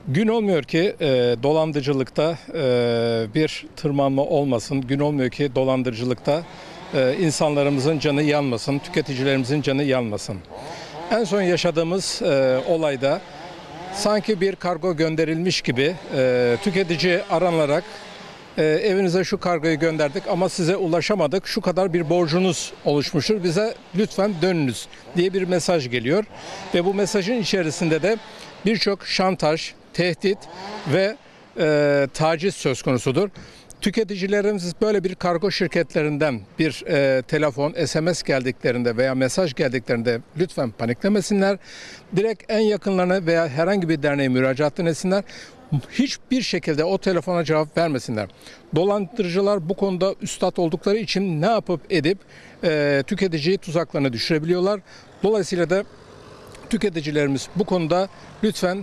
Gün olmuyor ki dolandırıcılıkta bir tırmanma olmasın. Gün olmuyor ki dolandırıcılıkta insanlarımızın canı yanmasın, tüketicilerimizin canı yanmasın. En son yaşadığımız olayda sanki bir kargo gönderilmiş gibi tüketici aranarak evinize şu kargoyu gönderdik ama size ulaşamadık. Şu kadar bir borcunuz oluşmuştur. Bize lütfen dönünüz diye bir mesaj geliyor. Ve bu mesajın içerisinde de birçok şantaj, tehdit ve taciz söz konusudur. Tüketicilerimiz böyle bir kargo şirketlerinden bir telefon, SMS geldiklerinde veya mesaj geldiklerinde lütfen paniklemesinler. Direkt en yakınlarına veya herhangi bir derneğe müracaat etsinler. Hiçbir şekilde o telefona cevap vermesinler. Dolandırıcılar bu konuda üstad oldukları için ne yapıp edip tüketiciyi tuzaklarına düşürebiliyorlar. Dolayısıyla da tüketicilerimiz bu konuda lütfen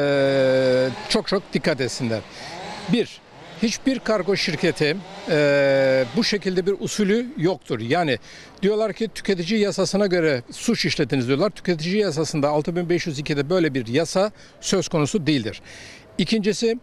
çok dikkat etsinler. Hiçbir kargo şirketi bu şekilde bir usulü yoktur. Yani diyorlar ki tüketici yasasına göre suç işlediniz diyorlar. Tüketici yasasında 6502'de böyle bir yasa söz konusu değildir. İkincisi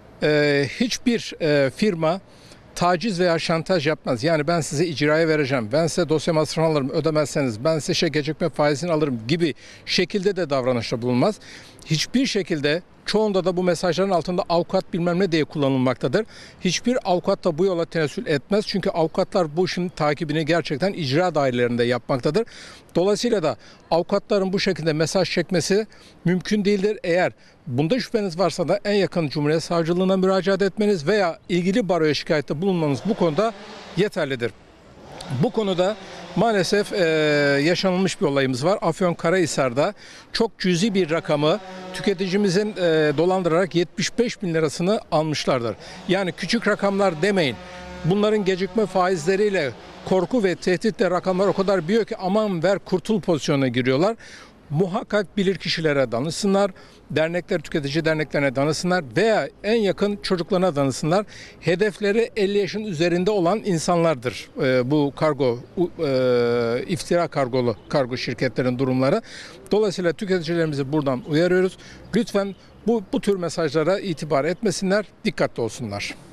hiçbir firma taciz veya şantaj yapmaz. Yani ben size icraya vereceğim, ben size dosya masrafını alırım, ödemezseniz ben size gecikme faizini alırım gibi şekilde de davranışta bulunmaz. Hiçbir şekilde çoğunda da bu mesajların altında avukat bilmem ne diye kullanılmaktadır. Hiçbir avukat da bu yola tenessül etmez. Çünkü avukatlar bu işin takibini gerçekten icra dairelerinde yapmaktadır. Dolayısıyla da avukatların bu şekilde mesaj çekmesi mümkün değildir. Eğer bunda şüpheniz varsa da en yakın Cumhuriyet Savcılığına müracaat etmeniz veya ilgili baroya şikayette bulunmanız bu konuda yeterlidir. Bu konuda maalesef yaşanılmış bir olayımız var. Afyonkarahisar'da çok cüzi bir rakamı tüketicimizin dolandırarak 75 bin lirasını almışlardır. Yani küçük rakamlar demeyin. Bunların gecikme faizleriyle korku ve tehditle rakamlar o kadar büyük ki aman ver kurtul pozisyonuna giriyorlar. Muhakkak bilirkişilere danışsınlar, tüketici derneklerine danışsınlar veya en yakın çocuklarına danışsınlar. Hedefleri 50 yaşın üzerinde olan insanlardır bu iftira kargo şirketlerin durumları. Dolayısıyla tüketicilerimizi buradan uyarıyoruz. Lütfen bu tür mesajlara itibar etmesinler, dikkatli olsunlar.